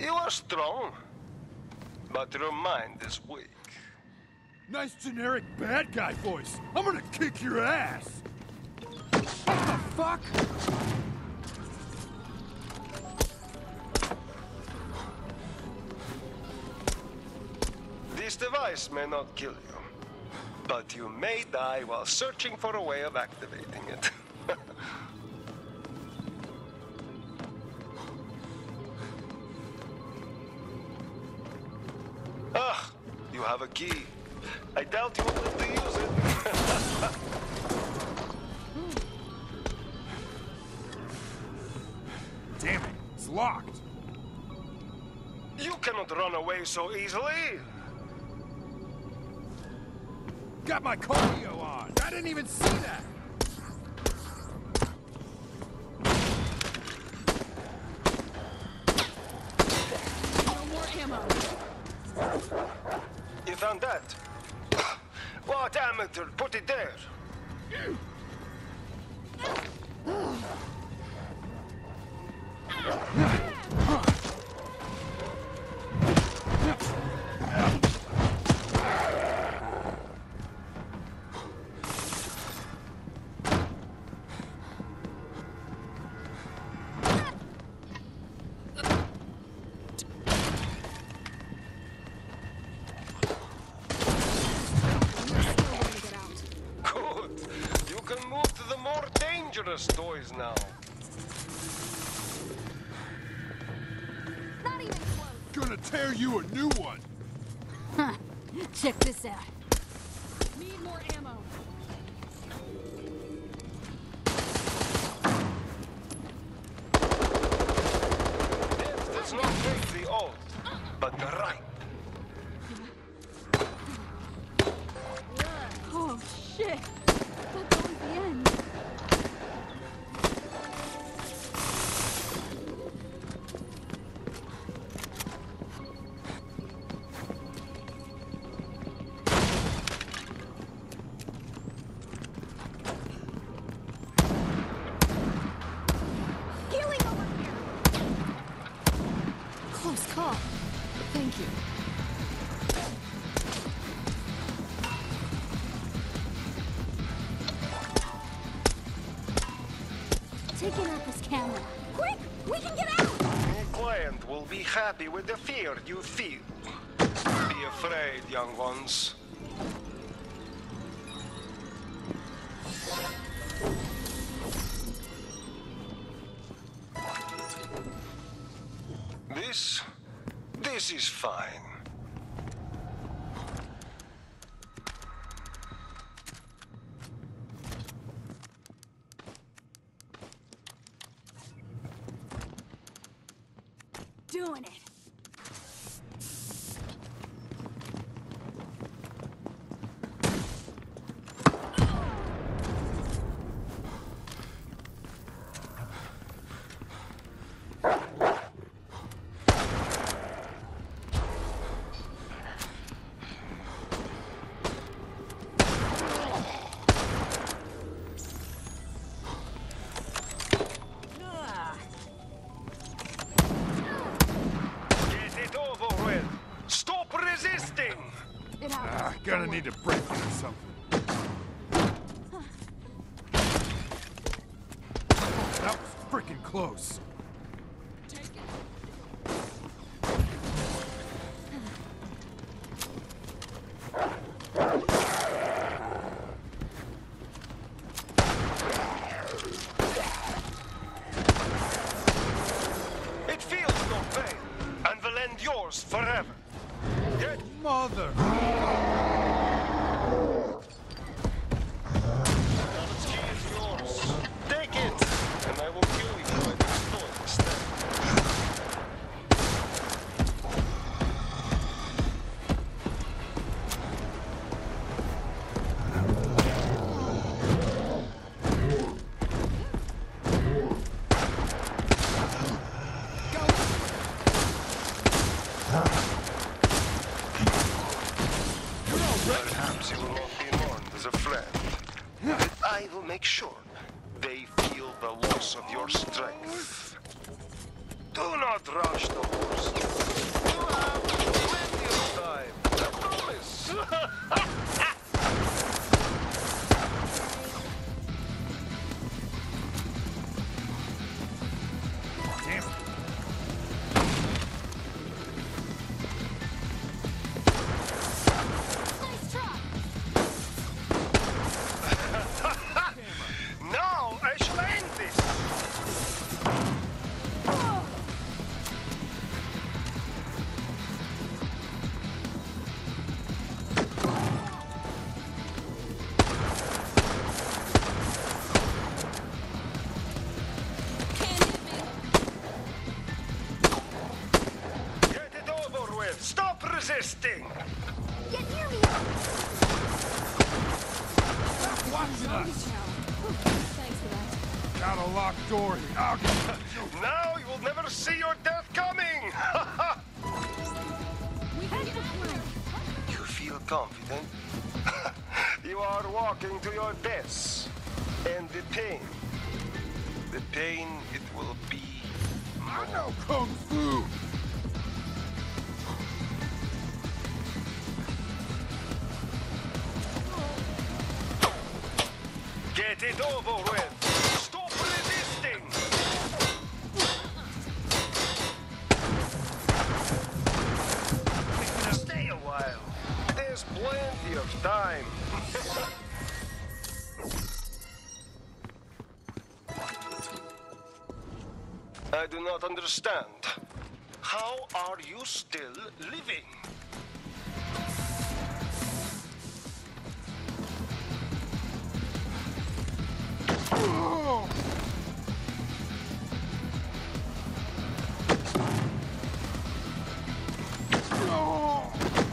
You are strong, but your mind is weak. Nice generic bad guy voice. I'm gonna kick your ass. What the fuck? This device may not kill you, but you may die while searching for a way of activating it. Ah, you have a key. I doubt you will live to use it. Damn it, it's locked. You cannot run away so easily. Got my cardio on. I didn't even see that. No more ammo. You found that? What amateur put it there? Good. You can move to the more dangerous toys now. Not even close. Gonna tear you a new one. Huh. Check this out. Need more ammo. Death does not make the old, but the right. Oh, shit. Thought that was the end. Healing over here. Close call. Thank you. Taking out this camera. Quick! We can get out! Your client will be happy with the fear you feel. Be afraid, young ones. This is fine. Doing it. Gonna need a break or something. That was freaking close. It feels no pain, and will end yours forever. Get Mother. Take it, and I will kill you by this toy instead. Perhaps you will not be mourned as a friend, but I will make sure they feel the loss of your strength. Do not rush the horse. You have plenty of time. I promise. Damn it. Nice try. Now I shall end this. Can't hit me. Get it over with. Stop resisting. Get near me. Watching us. Thanks for that. Got a locked door here. I'll get you. Now you will never see your death coming. We can get through. You feel confident? You are walking to your death. And the pain, it will be I know Kung Fu. Get it over with. Stop resisting. Stay a while. There's plenty of time. I do not understand. How are you still living? Oh. Oh.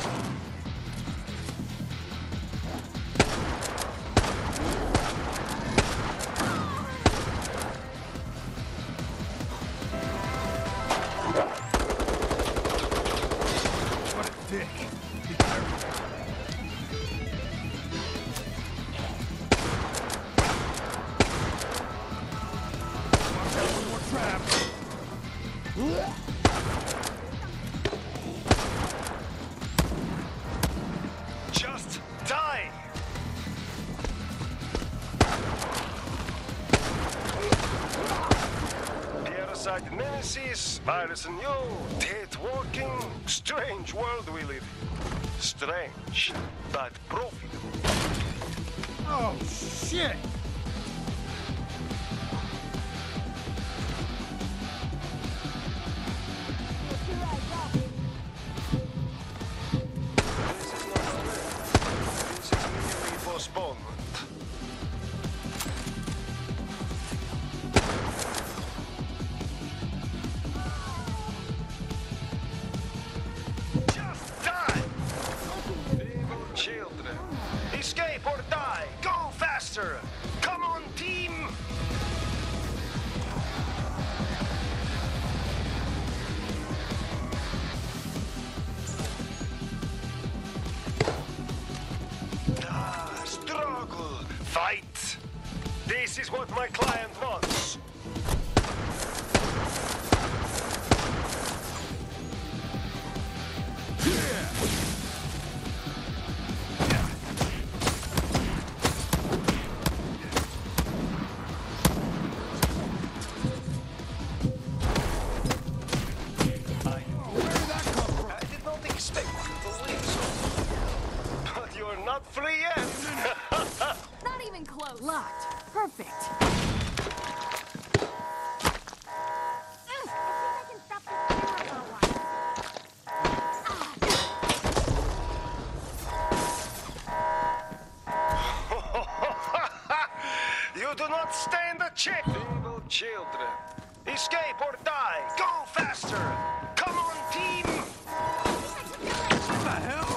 What a dick. Be careful. Watch out for more traps. Just die! Parasite nemesis, virus and you, dead walking, strange world we live in. Strange, but profitable. Oh, shit. This is not a race. This is merely postponement. Just die! Feeble children. Escape or die! Go faster! Come on, team! Struggle! Fight! This is what my client wants! I did not expect you to win so. But you're not free yet! Not even close. Locked. Perfect. You do not stand a chance! Feeble children. Escape or die! Go faster! Come on, team! What the hell?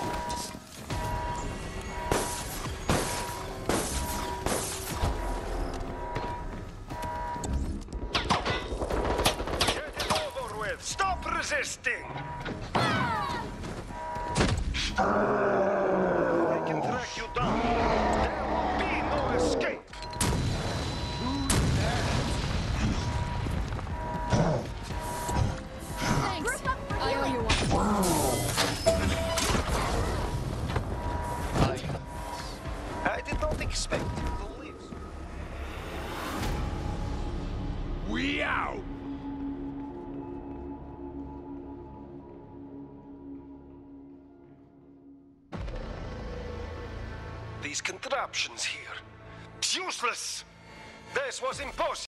Get it over with! Stop resisting! I can track you down. There will be no escape! these contraptions here. It's useless! This was impossible!